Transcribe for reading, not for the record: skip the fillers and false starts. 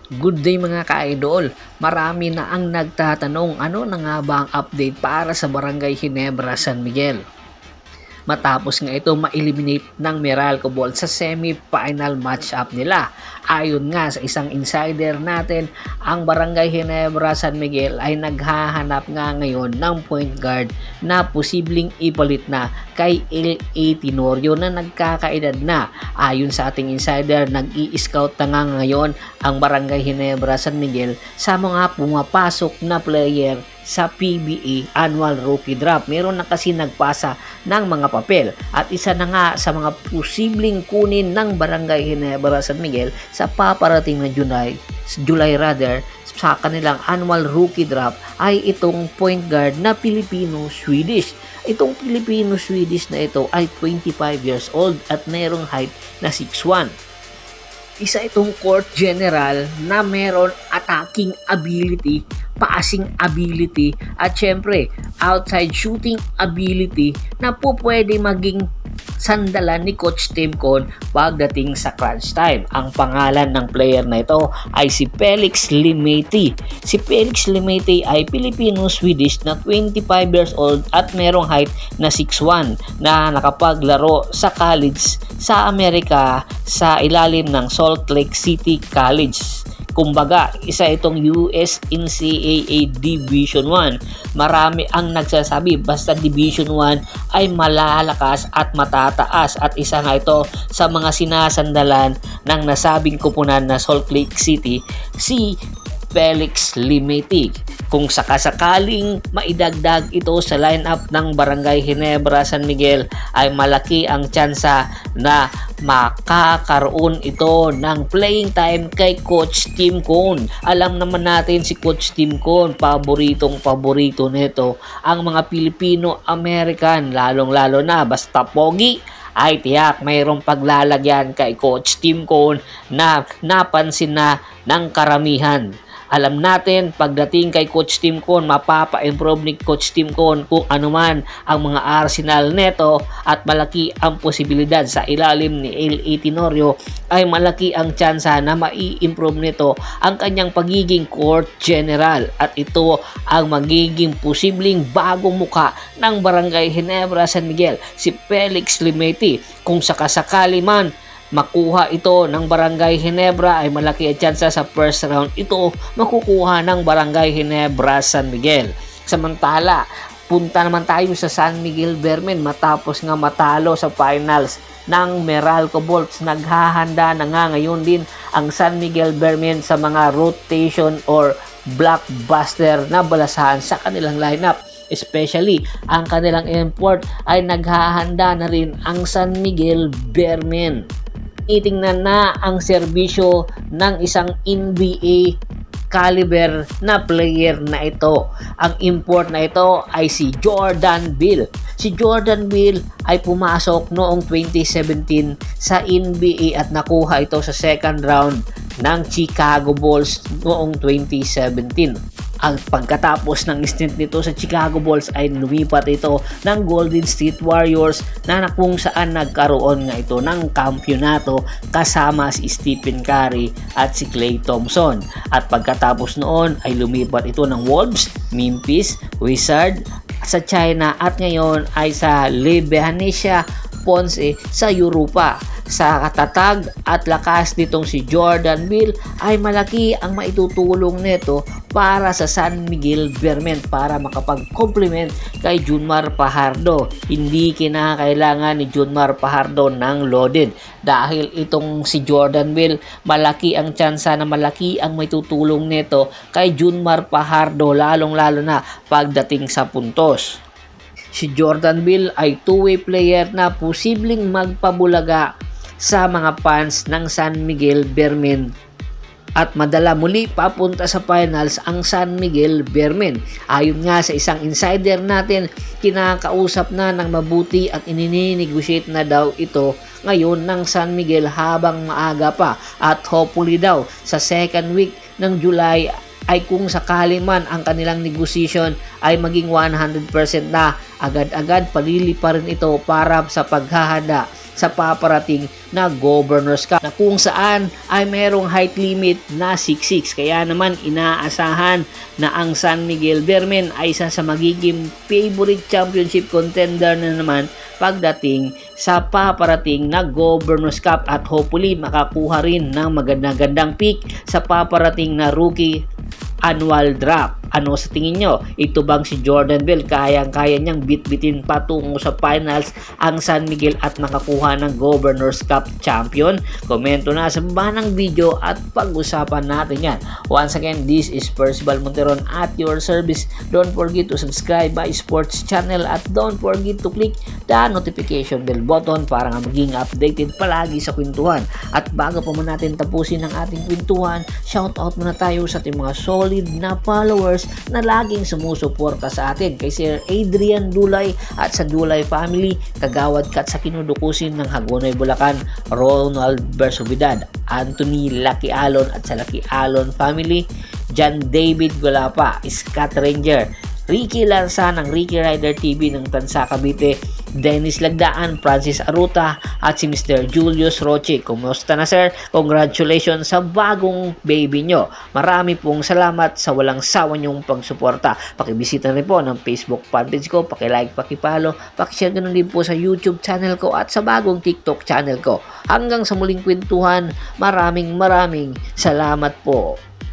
Good day mga ka-idol! Marami na ang nagtatanong ano na nga ba ang update para sa Barangay Ginebra, San Miguel. Matapos nga ito ma-eliminate ng Meralco Ball sa semi-final match-up nila. Ayon nga sa isang insider natin, ang Barangay Ginebra San Miguel ay naghahanap nga ngayon ng point guard na posibleng ipalit na kay L.A. Tenorio na nagkakaedad na. Ayon sa ating insider, nag-i-scout na nga ngayon ang Barangay Ginebra San Miguel sa mga pumapasok na player sa PBA Annual Rookie Draft. Meron na kasi nagpasa ng mga papel at isa na nga sa mga posibleng kunin ng Barangay Ginebra San Miguel sa paparating na July sa kanilang Annual Rookie Draft ay itong point guard na Filipino-Swedish. Itong Filipino-Swedish na ito ay 25 years old at mayroong height na 6'1". Isa itong court general na meron attacking ability, passing ability, at syempre outside shooting ability na po pwede maging sandalan ni Coach Tim Cone pagdating sa crunch time. Ang pangalan ng player na ito ay si Felix Limeti. Si Felix Limeti ay Filipino-Swedish na 25 years old at merong height na 6'1", na nakapaglaro sa college sa Amerika sa ilalim ng Salt Lake City College. Kumbaga, isa itong US NCAA Division 1. Marami ang nagsasabi basta Division 1 ay malalakas at matataas, at isa nga ito sa mga sinasandalan ng nasabing kupunan na Salt Lake City, si Felix Limeti. Kung sakasakaling maidagdag ito sa lineup ng Barangay Ginebra San Miguel, ay malaki ang tsansa na makakaroon ito ng playing time kay Coach Tim Cone. Alam naman natin si Coach Tim Cone, paborito nito ang mga Filipino-American, lalong-lalo na basta pogi ay tiyak mayroong paglalagyan kay Coach Tim Cone na napansin na ng karamihan. Alam natin, pagdating kay Coach Tim Cone, mapapa-improve ni Coach Tim Cone kung anuman ang mga arsenal neto, at malaki ang posibilidad sa ilalim ni L.A. Tenorio ay malaki ang tsansa na mai-improve nito ang kanyang pagiging court general, at ito ang magiging posibleng bagong muka ng Barangay Ginebra San Miguel, si Felix Limeti. Kung sakasakali man makuha ito ng Barangay Ginebra, ay malaki ang tsansa sa first round ito makukuha ng Barangay Ginebra San Miguel. Samantala, punta naman tayo sa San Miguel Bearmen. Matapos nga matalo sa finals ng Meralco Bolts, naghahanda na nga ngayon din ang San Miguel Bearmen sa mga rotation or blockbuster na balasahan sa kanilang lineup. Especially ang kanilang import ay naghahanda na rin ang San Miguel Bearmen. Itingnan na ang serbisyo ng isang NBA caliber na player na ito. Ang import na ito ay si Jordan Beal. Si Jordan Beal ay pumasok noong 2017 sa NBA at nakuha ito sa second round ng Chicago Bulls noong 2017. Ang pagkatapos ng stint nito sa Chicago Bulls ay lumipat ito ng Golden State Warriors, na kung saan nagkaroon nga ito ng kampyonato kasama si Stephen Curry at si Klay Thompson. At pagkatapos noon ay lumipat ito ng Wolves, Memphis, Wizards sa China, at ngayon ay sa Levanesia Ponce sa Europa. Sa katatag at lakas nitong si Jordan Beal ay malaki ang maitutulong nito para sa San Miguel Bearmen para makapag-complement kay Junmar Fajardo. Hindi kinakailangan ni Junmar Fajardo ng loaded, dahil itong si Jordan Beal, malaki ang tsansa na malaki ang maitutulong nito kay Junmar Fajardo, lalong-lalo na pagdating sa puntos. Si Jordan Beal ay two-way player na posibleng magpabulaga sa mga fans ng San Miguel Bearmen at madala muli papunta sa finals ang San Miguel Bearmen. Ayon nga sa isang insider natin, kinakausap na ng mabuti at ininegotiate na daw ito ngayon ng San Miguel habang maaga pa, at hopefully daw sa second week ng July ay kung sakali man ang kanilang negotiation ay maging 100% na, agad-agad palili pa rin ito para sa paghahanda sa paparating na Governors Cup na kung saan ay merong height limit na 6'6". Kaya naman inaasahan na ang San Miguel Beermen ay isa sa magiging favorite championship contender na naman pagdating sa paparating na Governors Cup at hopefully makakuha rin ng magandang pick sa paparating na rookie annual draft. Ano sa tingin nyo? Ito bang si Jordan Bell kayang-kaya niyang bitbitin patungo sa finals ang San Miguel at makakuha ng Governors Cup champion? Komento na sa baba ng video at pag-usapan natin yan. Once again, this is Percival Monteron at your service. Don't forget to subscribe my sports channel at don't forget to click the notification bell button para nga maging updated palagi sa kwentuhan. At bago pa muna natin tapusin ang ating kwentuhan, shoutout muna tayo sa ating mga solid na followers na laging sumusuporta sa atin kay Sir Adrian Dulay at sa Dulay family, Kagawad Kat sa Kinudukusin ng Hagonoy, Bulacan, Ronald Bersuvidad, Anthony Lucky Alon at sa Lucky Alon family, John David Golapa, Scott Ranger, Ricky Larsa ng Ricky Rider TV ng Tansa Cavite, Dennis Lagdaan, Francis Aruta at si Mr. Julius Roche. Kumusta na sir? Congratulations sa bagong baby nyo. Marami pong salamat sa walang sawa nyong pagsuporta. Pakibisita rin po ng Facebook fanpage ko, pakilike, pakipollow, pakishare ganun din po sa YouTube channel ko at sa bagong TikTok channel ko. Hanggang sa muling kwentuhan, maraming salamat po.